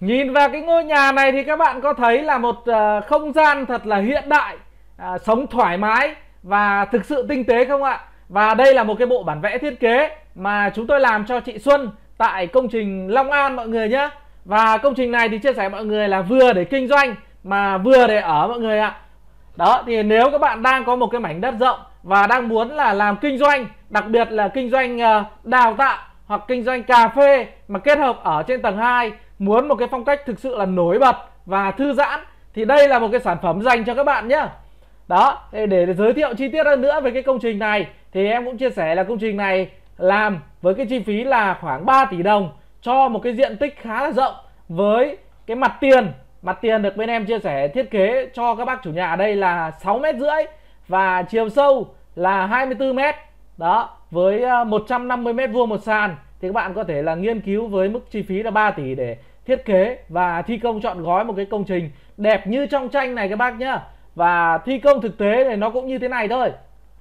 Nhìn vào cái ngôi nhà này thì các bạn có thấy là một không gian thật là hiện đại, sống thoải mái và thực sự tinh tế không ạ? Và đây là một cái bộ bản vẽ thiết kế mà chúng tôi làm cho chị Xuân tại công trình Long An mọi người nhé. Và công trình này thì chia sẻ mọi người là vừa để kinh doanh mà vừa để ở mọi người ạ. Đó, thì nếu các bạn đang có một cái mảnh đất rộng và đang muốn là làm kinh doanh, đặc biệt là kinh doanh đào tạo hoặc kinh doanh cà phê mà kết hợp ở trên tầng 2, muốn một cái phong cách thực sự là nổi bật và thư giãn, thì đây là một cái sản phẩm dành cho các bạn nhé. Đó, để giới thiệu chi tiết hơn nữa về cái công trình này thì em cũng chia sẻ là công trình này làm với cái chi phí là khoảng 3 tỷ đồng cho một cái diện tích khá là rộng, với cái mặt tiền được bên em chia sẻ thiết kế cho các bác chủ nhà ở đây là 6,5 m và chiều sâu là 24 m. Đó, với 150 m² một sàn thì các bạn có thể là nghiên cứu với mức chi phí là 3 tỷ để thiết kế và thi công trọn gói một cái công trình đẹp như trong tranh này các bác nhá. Và thi công thực tế thì nó cũng như thế này thôi.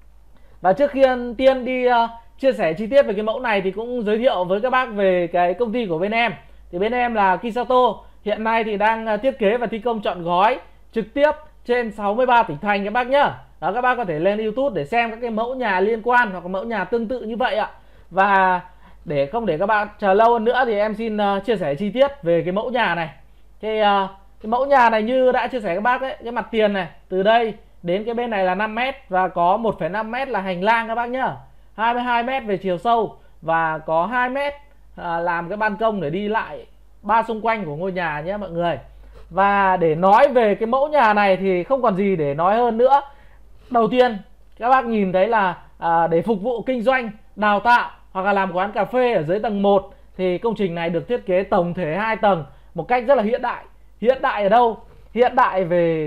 Và trước khi Tiên đi chia sẻ chi tiết về cái mẫu này thì cũng giới thiệu với các bác về cái công ty của bên em. Thì bên em là Kisato, hiện nay thì đang thiết kế và thi công trọn gói trực tiếp trên 63 tỉnh thành các bác nhá. Đó, các bác có thể lên YouTube để xem các cái mẫu nhà liên quan hoặc mẫu nhà tương tự như vậy ạ. Và để không để các bạn chờ lâu hơn nữa thì em xin chia sẻ chi tiết về cái mẫu nhà này. Thì cái mẫu nhà này như đã chia sẻ các bác ấy, cái mặt tiền này từ đây đến cái bên này là 5 m và có 1,5 m là hành lang các bác nhá. 22 m về chiều sâu và có 2 m làm cái ban công để đi lại ba xung quanh của ngôi nhà nhé mọi người. Và để nói về cái mẫu nhà này thì không còn gì để nói hơn nữa. Đầu tiên các bác nhìn thấy là để phục vụ kinh doanh, đào tạo hoặc là làm quán cà phê ở dưới tầng 1 thì công trình này được thiết kế tổng thể 2 tầng một cách rất là hiện đại. Hiện đại ở đâu? Hiện đại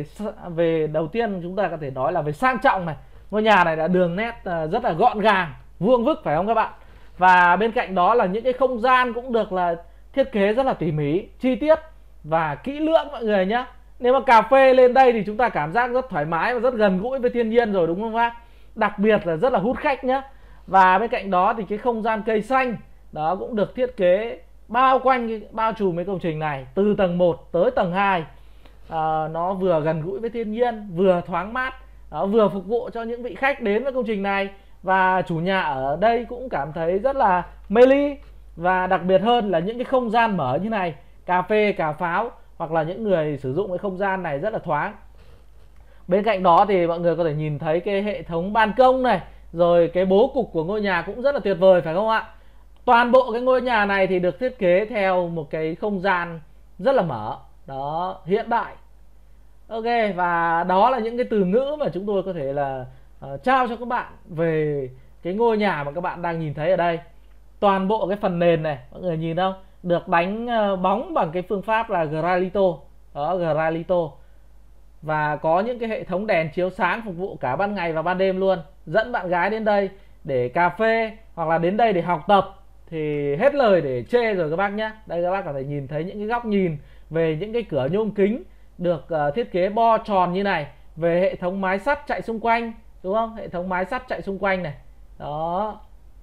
về đầu tiên chúng ta có thể nói là về sang trọng này. Ngôi nhà này là đường nét rất là gọn gàng, vuông vức phải không các bạn? Và bên cạnh đó là những cái không gian cũng được là thiết kế rất là tỉ mỉ, chi tiết và kỹ lưỡng mọi người nhé. Nếu mà cà phê lên đây thì chúng ta cảm giác rất thoải mái và rất gần gũi với thiên nhiên rồi đúng không bác? Đặc biệt là rất là hút khách nhé. Và bên cạnh đó thì cái không gian cây xanh đó cũng được thiết kế bao quanh, bao trùm cái công trình này từ tầng 1 tới tầng 2. Nó vừa gần gũi với thiên nhiên, vừa thoáng mát, vừa phục vụ cho những vị khách đến với công trình này. Và chủ nhà ở đây cũng cảm thấy rất là mê ly. Và đặc biệt hơn là những cái không gian mở như này, cà phê, cà pháo hoặc là những người sử dụng cái không gian này rất là thoáng. Bên cạnh đó thì mọi người có thể nhìn thấy cái hệ thống ban công này, rồi cái bố cục của ngôi nhà cũng rất là tuyệt vời phải không ạ? Toàn bộ cái ngôi nhà này thì được thiết kế theo một cái không gian rất là mở, đó, hiện đại. Ok, và đó là những cái từ ngữ mà chúng tôi có thể là trao cho các bạn về cái ngôi nhà mà các bạn đang nhìn thấy ở đây. Toàn bộ cái phần nền này, mọi người nhìn không? Được đánh bóng bằng cái phương pháp là Granito. Đó, Granito. Và có những cái hệ thống đèn chiếu sáng phục vụ cả ban ngày và ban đêm luôn. Dẫn bạn gái đến đây để cà phê hoặc là đến đây để học tập thì hết lời để chê rồi các bác nhé. Đây các bác có thể nhìn thấy những cái góc nhìn về những cái cửa nhôm kính được thiết kế bo tròn như này, về hệ thống mái sắt chạy xung quanh, đúng không? Hệ thống mái sắt chạy xung quanh này. Đó.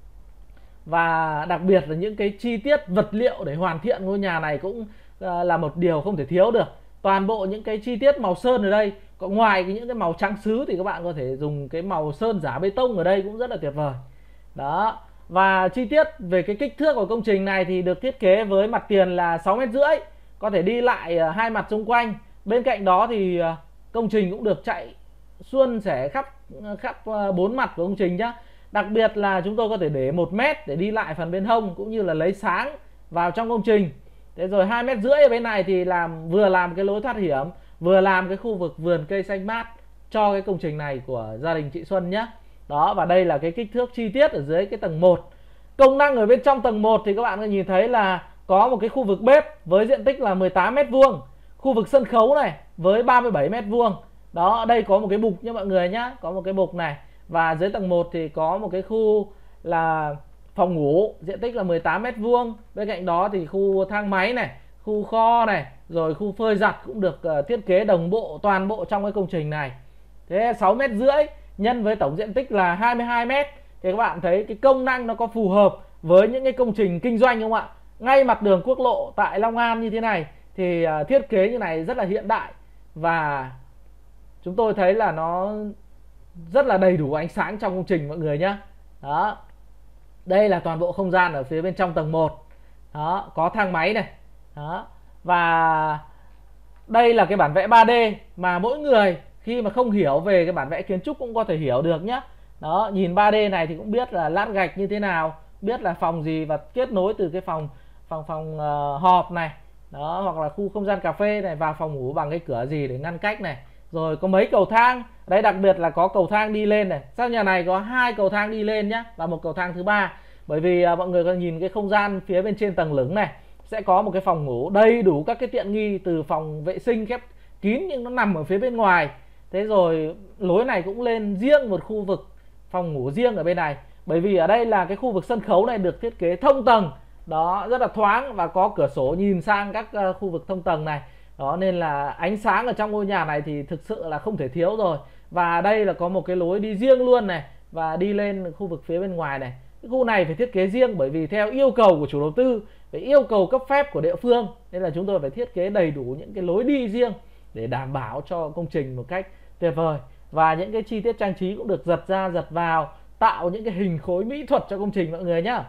Và đặc biệt là những cái chi tiết vật liệu để hoàn thiện ngôi nhà này cũng là một điều không thể thiếu được. Toàn bộ những cái chi tiết màu sơn ở đây, có ngoài những cái màu trắng sứ thì các bạn có thể dùng cái màu sơn giả bê tông ở đây cũng rất là tuyệt vời. Đó. Và chi tiết về cái kích thước của công trình này thì được thiết kế với mặt tiền là 6,5 m, có thể đi lại hai mặt xung quanh. Bên cạnh đó thì công trình cũng được chạy suôn sẻ khắp 4 mặt của công trình nhá. Đặc biệt là chúng tôi có thể để 1 m để đi lại phần bên hông cũng như là lấy sáng vào trong công trình. Thế rồi 2,5 m ở bên này thì vừa làm cái lối thoát hiểm, vừa làm cái khu vực vườn cây xanh mát cho cái công trình này của gia đình chị Xuân nhé. Đó, và đây là cái kích thước chi tiết ở dưới cái tầng 1. Công năng ở bên trong tầng 1 thì các bạn có nhìn thấy là có một cái khu vực bếp với diện tích là 18 m², khu vực sân khấu này với 37 m². Đó, ở đây có một cái bục nha mọi người nhá, có một cái bục này. Và dưới tầng 1 thì có một cái khu là phòng ngủ, diện tích là 18 m². Bên cạnh đó thì khu thang máy này, khu kho này, rồi khu phơi giặt cũng được thiết kế đồng bộ toàn bộ trong cái công trình này. Thế 6,5 m nhân với tổng diện tích là 22 m thì các bạn thấy cái công năng nó có phù hợp với những cái công trình kinh doanh không ạ? Ngay mặt đường quốc lộ tại Long An như thế này thì thiết kế như này rất là hiện đại và chúng tôi thấy là nó rất là đầy đủ ánh sáng trong công trình mọi người nhé. Đó, đây là toàn bộ không gian ở phía bên trong tầng 1. Đó, có thang máy này. Đó, và đây là cái bản vẽ 3D mà mỗi người khi mà không hiểu về cái bản vẽ kiến trúc cũng có thể hiểu được nhé. Đó, nhìn 3D này thì cũng biết là lát gạch như thế nào, biết là phòng gì và kết nối từ cái phòng họp này, đó, hoặc là khu không gian cà phê này vào phòng ngủ bằng cái cửa gì để ngăn cách này. Rồi có mấy cầu thang, đây đặc biệt là có cầu thang đi lên này. Sao nhà này có 2 cầu thang đi lên nhá và một cầu thang thứ ba. Bởi vì mọi người có nhìn cái không gian phía bên trên tầng lửng này sẽ có một cái phòng ngủ đầy đủ các cái tiện nghi, từ phòng vệ sinh khép kín nhưng nó nằm ở phía bên ngoài. Thế rồi lối này cũng lên riêng một khu vực phòng ngủ riêng ở bên này. Bởi vì ở đây là cái khu vực sân khấu này được thiết kế thông tầng, đó, rất là thoáng và có cửa sổ nhìn sang các khu vực thông tầng này. Đó, nên là ánh sáng ở trong ngôi nhà này thì thực sự là không thể thiếu rồi. Và đây là có một cái lối đi riêng luôn này và đi lên khu vực phía bên ngoài này. Cái khu này phải thiết kế riêng bởi vì theo yêu cầu của chủ đầu tư, phải yêu cầu cấp phép của địa phương, nên là chúng tôi phải thiết kế đầy đủ những cái lối đi riêng để đảm bảo cho công trình một cách tuyệt vời. Và những cái chi tiết trang trí cũng được giật ra giật vào, tạo những cái hình khối mỹ thuật cho công trình mọi người nhá.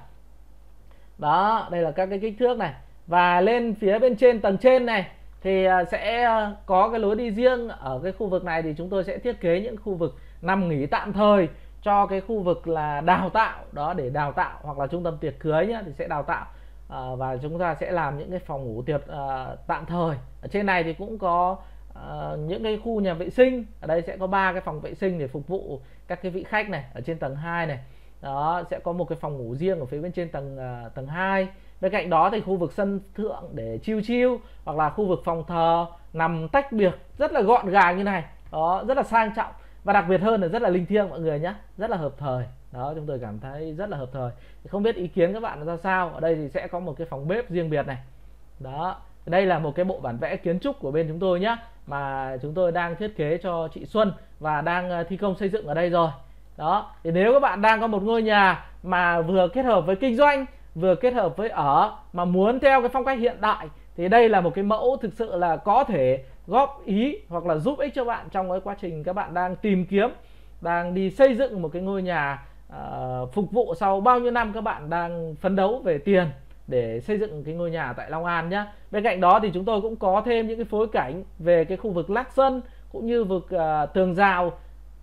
Đó, đây là các cái kích thước này. Và lên phía bên trên tầng trên này thì sẽ có cái lối đi riêng. Ở cái khu vực này thì chúng tôi sẽ thiết kế những khu vực nằm nghỉ tạm thời cho cái khu vực là đào tạo, đó, để đào tạo hoặc là trung tâm tiệc cưới nhá, thì sẽ đào tạo. Và chúng ta sẽ làm những cái phòng ngủ tiệc tạm thời. Ở trên này thì cũng có những cái khu nhà vệ sinh. Ở đây sẽ có 3 cái phòng vệ sinh để phục vụ các cái vị khách này. Ở trên tầng 2 này, đó, sẽ có một cái phòng ngủ riêng ở phía bên trên tầng 2. Bên cạnh đó thì khu vực sân thượng để chill hoặc là khu vực phòng thờ nằm tách biệt rất là gọn gàng như này. Đó, rất là sang trọng và đặc biệt hơn là rất là linh thiêng mọi người nhé, rất là hợp thời. Đó, chúng tôi cảm thấy rất là hợp thời. Không biết ý kiến các bạn là ra sao. Ở đây thì sẽ có một cái phòng bếp riêng biệt này. Đó, đây là một cái bộ bản vẽ kiến trúc của bên chúng tôi nhé, mà chúng tôi đang thiết kế cho chị Xuân và đang thi công xây dựng ở đây rồi. Đó, thì nếu các bạn đang có một ngôi nhà mà vừa kết hợp với kinh doanh, vừa kết hợp với ở, mà muốn theo cái phong cách hiện đại, thì đây là một cái mẫu thực sự là có thể góp ý hoặc là giúp ích cho bạn trong cái quá trình các bạn đang tìm kiếm, đang đi xây dựng một cái ngôi nhà phục vụ sau bao nhiêu năm các bạn đang phấn đấu về tiền để xây dựng cái ngôi nhà tại Long An nhé. Bên cạnh đó thì chúng tôi cũng có thêm những cái phối cảnh về cái khu vực lát sân cũng như vực tường rào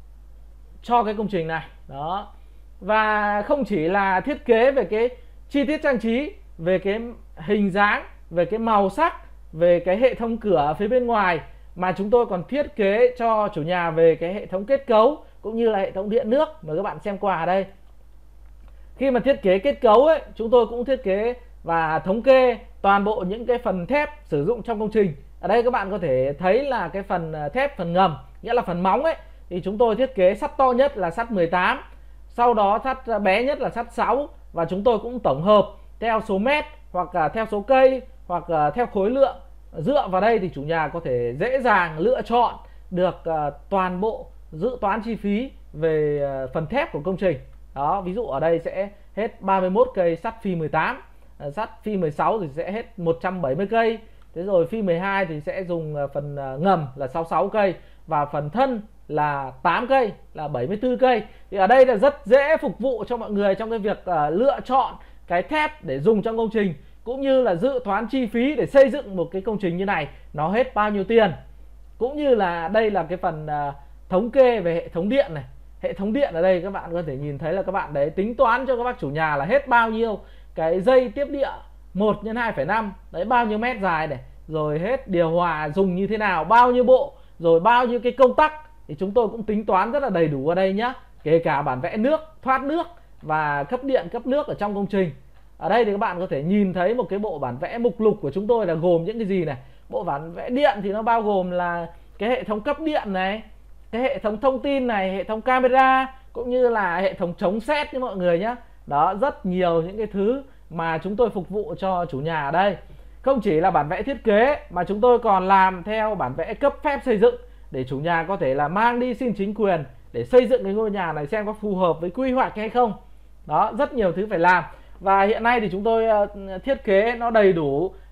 cho cái công trình này. Đó, và không chỉ là thiết kế về cái chi tiết trang trí, về cái hình dáng, về cái màu sắc, về cái hệ thống cửa phía bên ngoài, mà chúng tôi còn thiết kế cho chủ nhà về cái hệ thống kết cấu cũng như là hệ thống điện nước. Mời các bạn xem qua ở đây. Khi mà thiết kế kết cấu ấy, chúng tôi cũng thiết kế và thống kê toàn bộ những cái phần thép sử dụng trong công trình. Ở đây các bạn có thể thấy là cái phần thép, phần ngầm, nghĩa là phần móng ấy, thì chúng tôi thiết kế sắt to nhất là sắt 18, sau đó sắt bé nhất là sắt 6, và chúng tôi cũng tổng hợp theo số mét hoặc theo số cây hoặc theo khối lượng. Dựa vào đây thì chủ nhà có thể dễ dàng lựa chọn được toàn bộ dự toán chi phí về phần thép của công trình. Đó, ví dụ ở đây sẽ hết 31 cây sắt phi 18, sắt phi 16 thì sẽ hết 170 cây. Thế rồi phi 12 thì sẽ dùng phần ngầm là 66 cây và phần thân là 8 cây là 74 cây. Thì ở đây là rất dễ phục vụ cho mọi người trong cái việc lựa chọn cái thép để dùng trong công trình, cũng như là dự toán chi phí để xây dựng một cái công trình như này nó hết bao nhiêu tiền. Cũng như là đây là cái phần thống kê về hệ thống điện này. Hệ thống điện ở đây các bạn có thể nhìn thấy là các bạn đấy tính toán cho các bác chủ nhà là hết bao nhiêu cái dây tiếp địa 1 x 2,5, đấy, bao nhiêu mét dài này, rồi hết điều hòa dùng như thế nào, bao nhiêu bộ, rồi bao nhiêu cái công tắc, thì chúng tôi cũng tính toán rất là đầy đủ ở đây nhá. Kể cả bản vẽ nước, thoát nước và cấp điện, cấp nước ở trong công trình. Ở đây thì các bạn có thể nhìn thấy một cái bộ bản vẽ mục lục của chúng tôi là gồm những cái gì này. Bộ bản vẽ điện thì nó bao gồm là cái hệ thống cấp điện này, cái hệ thống thông tin này, hệ thống camera, cũng như là hệ thống chống sét như mọi người nhé. Đó, rất nhiều những cái thứ mà chúng tôi phục vụ cho chủ nhà ở đây. Không chỉ là bản vẽ thiết kế mà chúng tôi còn làm theo bản vẽ cấp phép xây dựng để chủ nhà có thể là mang đi xin chính quyền để xây dựng cái ngôi nhà này xem có phù hợp với quy hoạch hay không. Đó, rất nhiều thứ phải làm. Và hiện nay thì chúng tôi thiết kế nó đầy đủ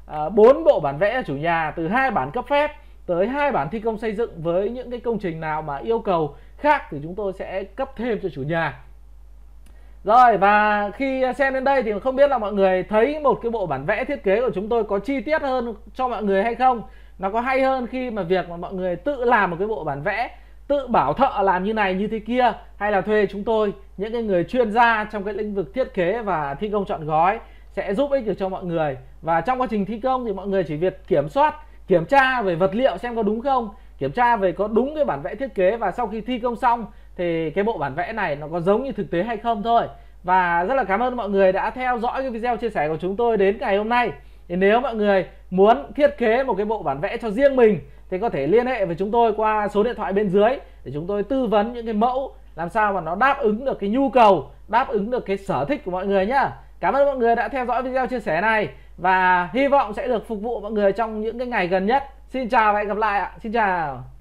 4 bộ bản vẽ chủ nhà, từ 2 bản cấp phép tới 2 bản thi công xây dựng. Với những cái công trình nào mà yêu cầu khác thì chúng tôi sẽ cấp thêm cho chủ nhà. Rồi, và khi xem đến đây thì không biết là mọi người thấy một cái bộ bản vẽ thiết kế của chúng tôi có chi tiết hơn cho mọi người hay không? Nó có hay hơn khi mà việc mà mọi người tự làm một cái bộ bản vẽ, tự bảo thợ làm như này như thế kia, hay là thuê chúng tôi, những cái người chuyên gia trong cái lĩnh vực thiết kế và thi công trọn gói, sẽ giúp ích được cho mọi người. Và trong quá trình thi công thì mọi người chỉ việc kiểm tra về vật liệu xem có đúng không, kiểm tra về có đúng cái bản vẽ thiết kế, và sau khi thi công xong thì cái bộ bản vẽ này nó có giống như thực tế hay không thôi. Và rất là cảm ơn mọi người đã theo dõi cái video chia sẻ của chúng tôi đến ngày hôm nay. Thì nếu mọi người muốn thiết kế một cái bộ bản vẽ cho riêng mình thì có thể liên hệ với chúng tôi qua số điện thoại bên dưới để chúng tôi tư vấn những cái mẫu làm sao mà nó đáp ứng được cái nhu cầu, đáp ứng được cái sở thích của mọi người nhá. Cảm ơn mọi người đã theo dõi video chia sẻ này và hy vọng sẽ được phục vụ mọi người trong những cái ngày gần nhất. Xin chào và hẹn gặp lại ạ. Xin chào.